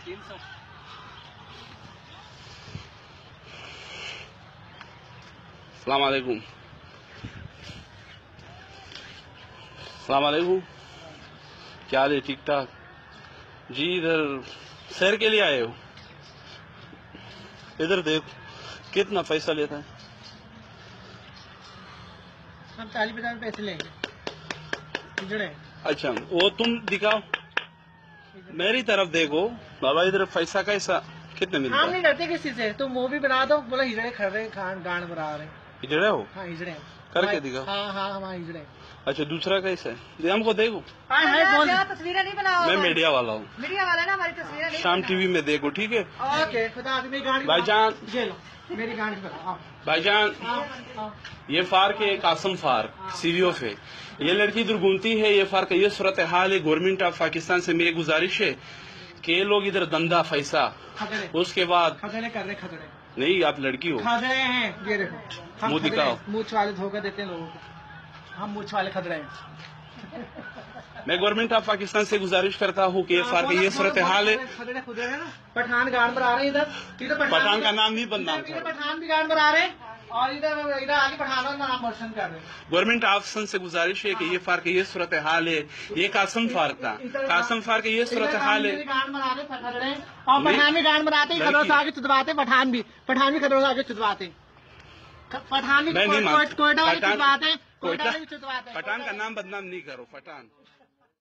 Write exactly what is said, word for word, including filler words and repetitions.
تین سو السلام علیکم. السلام علیکم. کیا حال ہے؟ ٹھیک ٹھاک جی. ادھر سیر کے لیے آئے ہو؟ ادھر دیکھو کتنا پیسہ لیتا ہے. ہم چالیس پچاس پیسے لیں گے. اچھا وہ تم دکھاؤ, میری طرف دیکھو بابا. ادھر پیسہ کیسا کتنے ملتا ہم ہے؟ نہیں کرتے کسی سے. تم وہ بھی بنا دو. بولا ہجڑے کھڑ رہے گانڈ بنا رہے. ہجڑے ہو؟ ہاں ہجڑے کر کے دکھاؤ. ہاں ہاں ہاں ہجڑے. اچھا دوسرا کیسا ہے؟ ہم کو دیکھو. تصویریں نہیں بناؤ. میں میڈیا والا ہوں. میڈیا والے نا ہماری تصویریں نہیں. شام ٹی وی میں دیکھو ٹھیک ہے. اوکے خدا حافظ. میری گاڑی بھائی جان, یہ لو میری گاڑی بناؤ. بھائی جان یہ فارق ہے, قاسم فارق سی وی اوف ہے. یہ لڑکی ادھر گھومتی ہے. یہ فارق ہے. یہ صورتحال ہے. گورنمنٹ آف پاکستان سے میری گزارش ہے کہ یہ لوگ ادھر دندہ پیسہ اس کے بعد کھگڑے کر رہے. کھگڑے نہیں, آپ لڑکی ہو. کھگڑے ہیں. یہ دیکھو منہ دکھاؤ. مونچھ والے دھوکہ دیتے ہیں لوگوں کو. ہم مونچھ والے کھگڑے ہیں. میں گورنمنٹ آف پاکستان سے گزارش کرتا ہوں کہ یہ فارق ہے. یہ صورتحال ہے. پٹھان گاڑ پر آ رہے ہیں. ادھر پٹھان کا نام نہیں بدنام ادھر کرو. پٹھان بھی گاڑ پر آ رہے ہیں اور ادھر ادھر آگے پٹھانوں کا نام روشن کر رہے ہیں. گورنمنٹ آف پاکستان سے گزارش ہے کہ یہ فارق ہے. یہ صورتحال ہے. یہ قاسم فارق تھا. قاسم فارق ہے. یہ صورتحال ہے. گاڑ بنا رہے کھگڑے ہیں اور پٹھان بھی گاڑ بناتے ہیں. کھگڑوں سے آگے چدواتے. پٹھان بھی پٹھان بھی کھگڑوں سے آگے چدواتے. پٹھان بھی کوئٹہ والے چدواتے. پٹھان کا نام بدنام نہیں کرو. پٹھان